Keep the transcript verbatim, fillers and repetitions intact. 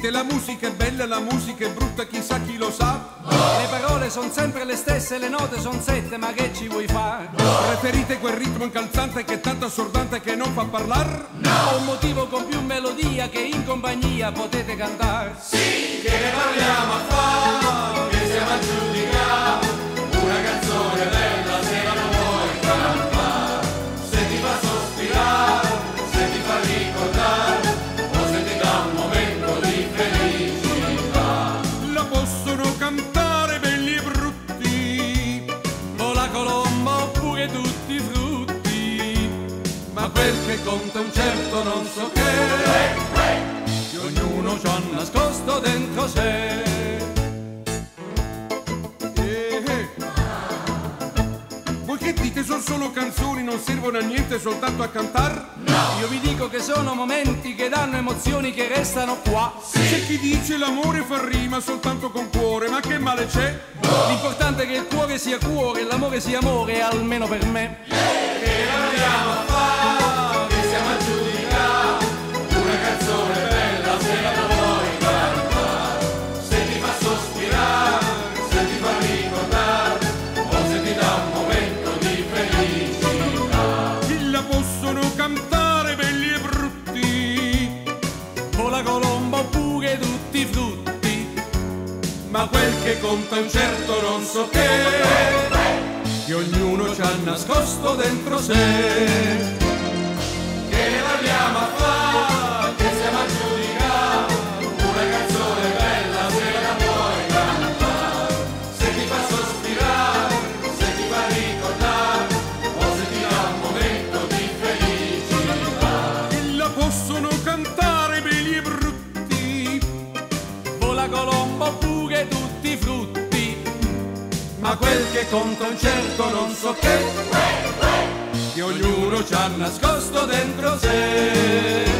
dite la musica è bella, la musica è brutta, chissà chi lo sa. Le parole sono sempre le stesse, le note sono sette, ma che ci vuoi fare? Preferite quel ritmo incalzante che è tanto assordante che non fa parlare? Ho un motivo con più melodia che in compagnia potete cantare. Sì, che ne parliamo a fare, che siamo a giudicare, una canzone bella se la vuoi cantare, se ti fa sospirare, se ti fa ricordare, o se ti dà un momento di felicità. La possono cantare belli e brutti, Vola colomba oppure tutti i frutti, ma quel che conta è un certo non so che, che ognuno ci ha nascosto dentro sé. Eh, eh. Voi che dite sono solo canzoni, non servono a niente, soltanto a cantare? Io vi dico che sono momenti che danno emozioni che restano qua. C'è chi dice l'amore fa rima soltanto con cuore, ma che male c'è? L'importante è che il cuore sia cuore e l'amore sia amore, almeno per me. Che ne parliamo a fare, che siamo a giudicare, una canzone bella se la vuoi cantare, se ti fa sospirare, se ti fa ricordare, o se ti dà un momento di felicità. La possono cantare belli e brutti, Vola colomba oppure tutti i frutti, ma quel che conta è un certo non so che, che ognuno ci ha nascosto dentro sé. Che ne parliamo a fare, che siamo a giudicare, una canzone bella se la vuoi cantare, se ti fa sospirare, se ti fa ricordare, o se ti dà un momento di felicità. E la possono cantare belli e brutti, vola colomba oppure tutti i frutti, ma quel che conta è un certo non so che, che ognuno ci ha nascosto dentro sé.